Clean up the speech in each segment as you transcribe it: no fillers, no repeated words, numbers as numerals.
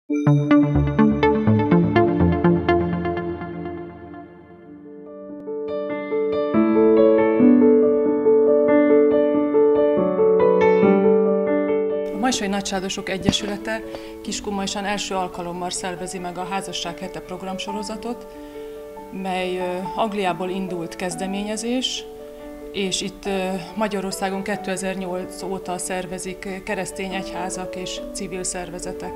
A Majsai Nagysárdosok Egyesülete Kiskunmajsán első alkalommal szervezi meg a Házasság hete programsorozatot, mely Angliából indult kezdeményezés, és itt Magyarországon 2008 óta szervezik keresztény egyházak és civil szervezetek.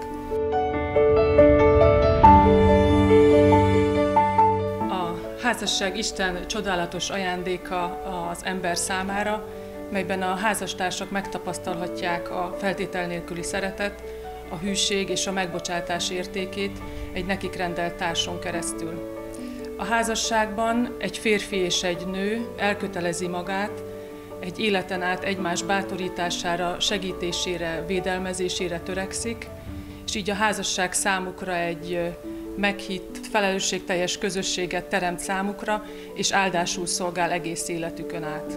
A házasság Isten csodálatos ajándéka az ember számára, melyben a házastársak megtapasztalhatják a feltétel nélküli szeretet, a hűség és a megbocsátás értékét egy nekik rendelt társon keresztül. A házasságban egy férfi és egy nő elkötelezi magát, egy életen át egymás bátorítására, segítésére, védelmezésére törekszik, és így a házasság számukra egy meghitt, felelősségteljes közösséget teremt számukra, és áldásul szolgál egész életükön át.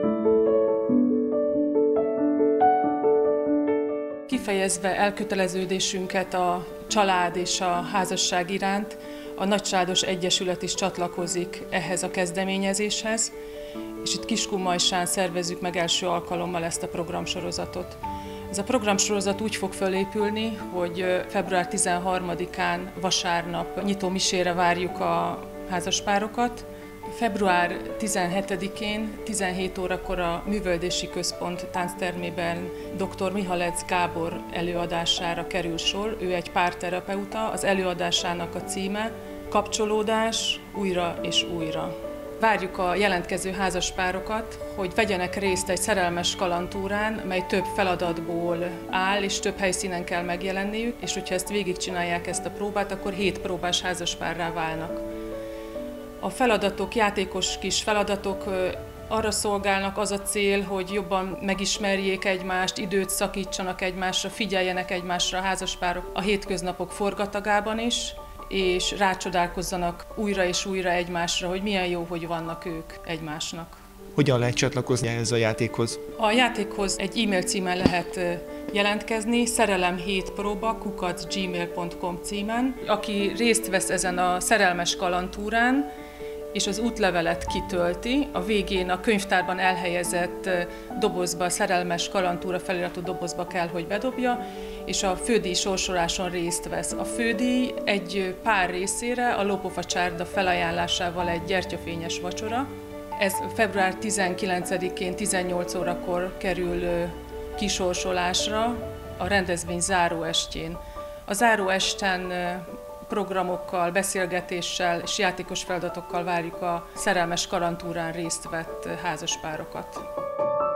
Kifejezve elköteleződésünket a család és a házasság iránt, a Nagysárdos Egyesület is csatlakozik ehhez a kezdeményezéshez, és itt Kiskunmajsán szervezzük meg első alkalommal ezt a programsorozatot. Ez a programsorozat úgy fog fölépülni, hogy február 13-án vasárnap nyitó misére várjuk a házaspárokat. Február 17-én 17 órakor a Művöldési Központ tánctermében dr. Mihalec Gábor előadására kerül sor. Ő egy párterapeuta, az előadásának a címe Kapcsolódás újra és újra. Várjuk a jelentkező házaspárokat, hogy vegyenek részt egy szerelmes kalandtúrán, mely több feladatból áll, és több helyszínen kell megjelenniük, és hogyha ezt végigcsinálják ezt a próbát, akkor 7 próbás házaspárrá válnak. A feladatok, játékos kis feladatok arra szolgálnak, az a cél, hogy jobban megismerjék egymást, időt szakítsanak egymásra, figyeljenek egymásra a házaspárok a hétköznapok forgatagában is, és rácsodálkozzanak újra és újra egymásra, hogy milyen jó, hogy vannak ők egymásnak. Hogyan lehet csatlakozni ehhez a játékhoz? A játékhoz egy e-mail címen lehet jelentkezni, szerelem7proba@gmail.com címen. Aki részt vesz ezen a szerelmes kalandtúrán, és az útlevelet kitölti, a végén a könyvtárban elhelyezett dobozba, a szerelmes kalandtúra feliratú dobozba kell, hogy bedobja, és a fődíj sorsoláson részt vesz. A fődíj egy pár részére a Lópofa csárda felajánlásával egy gyertyafényes vacsora. Ez február 19-én 18 órakor kerül kisorsolásra a rendezvény záróestjén. A záróesten programokkal, beszélgetéssel és játékos feladatokkal várjuk a szerelmes kalandtúrán részt vett házaspárokat.